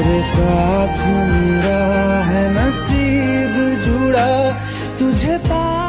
तेरे साथ मेरा है नसीब जुड़ा, तुझे पा